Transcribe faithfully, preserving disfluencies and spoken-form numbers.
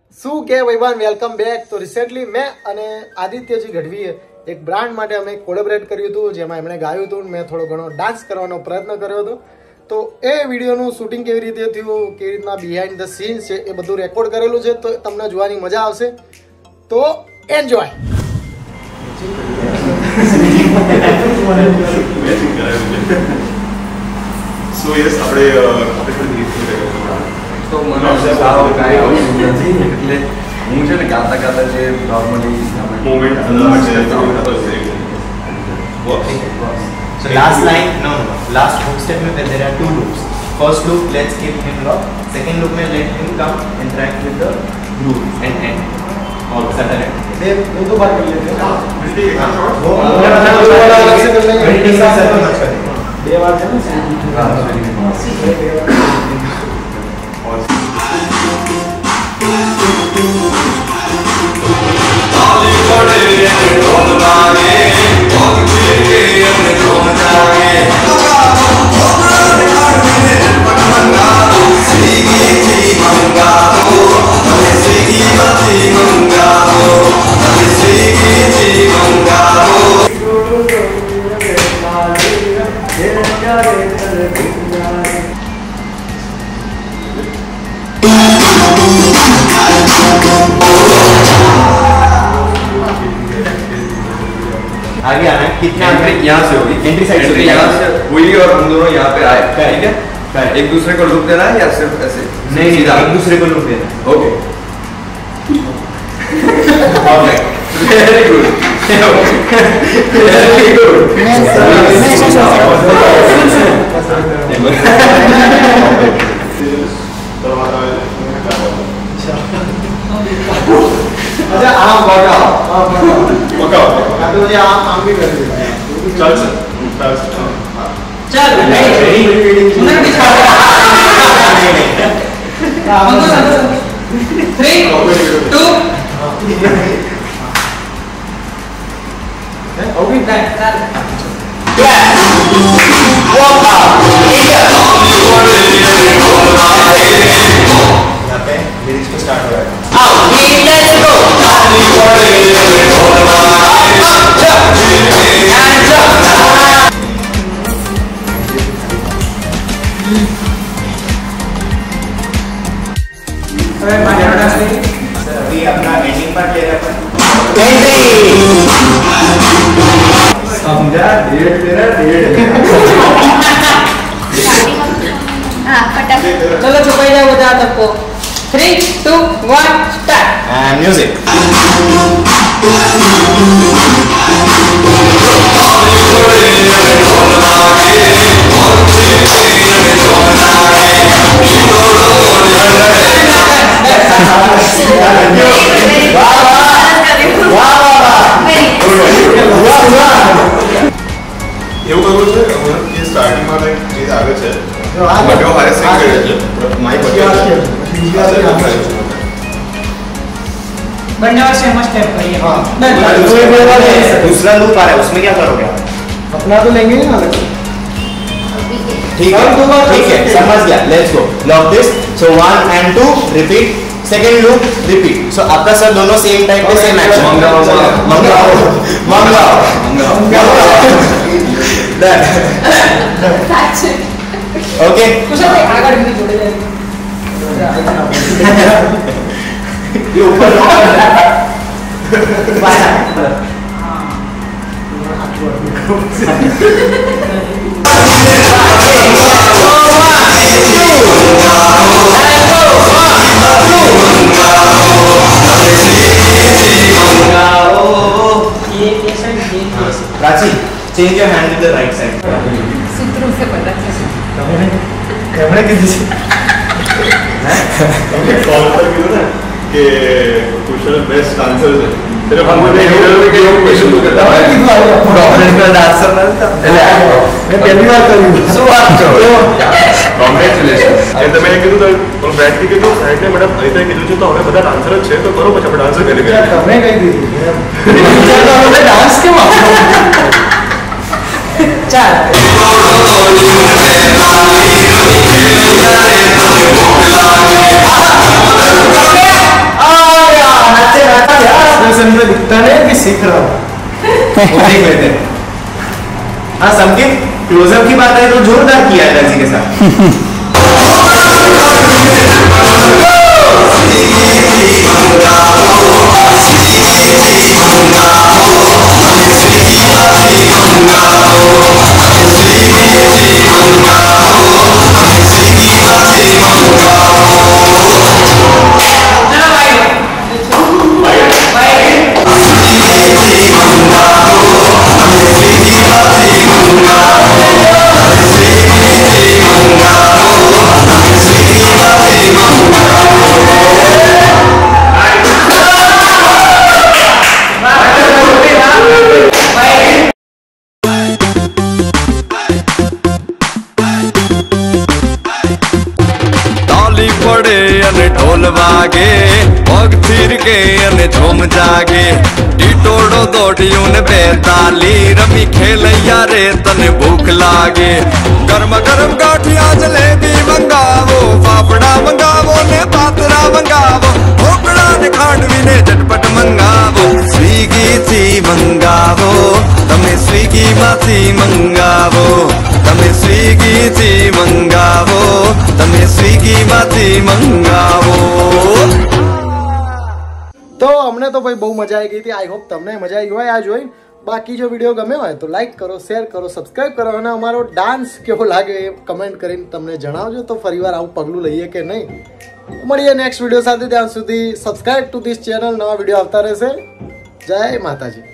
શું કે ભાઈવાન વેલકમ બેક। તો રિસેન્ટલી મેં અને આદિત્યજી ગઢવીએ એક બ્રાન્ડ માટે અમે કોલેબોરેટ કર્યું હતું, જેમાં એમણે ગાયું હતું, મેં થોડો ઘણો ડાન્સ કરવાનો પ્રયત્ન કર્યો હતો। તો એ વિડીયોનું શૂટિંગ કેવી રીતે થયું, કેવી રીતના બિહાઇન્ડ ધ સીન્સ છે એ બધું રેકોર્ડ કરેલું છે, તો તમને જોવાની મજા આવશે। તો એન્જોય। સો યસ આપણે આપણે થોડી તો મને સારો કાંઈ આવતું નથી, એટલે હું છે ને ગાતા ગાતા જે normally moment So last line, no, no, last hook step में there are two loops. First loop, let's keep him lock. Second loop में let him come interact with the groove and end. और सटर end. दे दो दो बार कर लेते हैं। बिल्कुल एक हाथ और वो वाला अलग से कर लेंगे। Waiting का सर्कल मत करें। दे बार है ना। हाँ आगे आना है कितना एंट्री यहाँ से होगी, एंट्री साइड से यहाँ से हुई और हम दोनों यहाँ पे आए, ठीक है? एक दूसरे को लुक देना है या सिर्फ ऐसे? नहीं नहीं एक दूसरे को लुक देना। Okay very good very good. अच्छा आप बताओ, आप बताओ, बताओ या तो ये आप काम भी कर दीजिए। चल सर चल सर चल नहीं सुनना भी थ्री टू ओके यहाँ पे लिरिक्स को स्टार्ट हो रहा है। अभी अपना एंडिंग पार्ट ले रहे हैं अपन। समझा? डेढ़ तेरा डेढ़ हाँ फटाफट चलो छुपाई जाओ बता सबको। Three two one start and music. એવું કરવું છે કે સ્ટાર્ટિંગમાં એક ચીજ આવે છે બટો મારે સિંગ કરે છે માઈક બટો बनने और सेम स्टेप करिए। हाँ। दूसरा लूप आ रहा है, उसमें क्या करोगे आप? अपना तो लेंगे ही ना अलग से। ठीक है ठीक है समझ गया। Let's go lock this. So one and two repeat, second loop repeat. So आपका सर दोनों सेम टाइप पे सेम एक्शन। मंगाओ मंगाओ मंगाओ मंगाओ डन ओके। कुछ नहीं आगे भी जोड़े जाएंगे। ये ऊपर Prachi change your hand with the right side. सूत्रों से पता चला। कैमरे की दिशा તમે કોલ પર કીધું ને કે કુશલ બેસ્ટ ડાન્સર છે એટલે મને હીરો કે એવું ક્વેશ્ચન તો કરતા હોય प्रोफेशनल डांसर નથી मैं पहली बार कर रही हूँ। શું વાત કરો? કોંગ્રેચ્યુલેશન। એ તમે એ કીધું તો પણ બ્રેડથી કીધું સાહેબ ને મેડમ અહીં કીધું છે તો હવે બધા ડાન્સર જ છે તો કરો પછી આપણે ડાન્સર કરી क्या લઈએ करने गई थी? डांस क्यों? चल वो देख लेते हैं। हाँ, सबके क्लोजअप की बात है तो जोरदार किया एनर्जी के साथ। ढोल वागे पग थीर के अने झूम जागे टीटोड़ो दौड़ियों ने बेताली रमी खेलैया रे तने भूख लागे गरम गरम गाठिया जलेबी मंगावो फाफड़ा मंगावो ने पातरा मंगावो ढोकड़ा ने खांडवी ने झटपट मंगावो स्विगी थी मंगावो तमे स्विगी माथी मंगावो तमे स्विगी थी मंगावो तमे स्विगी माथी मंगावो। તો અમને તો ભાઈ બહુ મજા આવી ગઈ હતી. આઈ હોપ તમને મજા આવી હોય આ જોઈને. બાકી જો વિડીયો ગમ્યો હોય તો લાઈક કરો, શેર કરો, સબસ્ક્રાઇબ કરો અને અમારો ડાન્સ કેવો લાગે એ કમેન્ટ કરીને તમને જણાવજો. તો ફરીવાર આવું પગલું લઈએ કે નહીં. મળીએ નેક્સ્ટ વિડીયો સાથે. ત્યાં સુધી સબસ્ક્રાઇબ ટુ ધીસ ચેનલ. નવા વિડીયો આવતા રહેશે. જય માતાજી.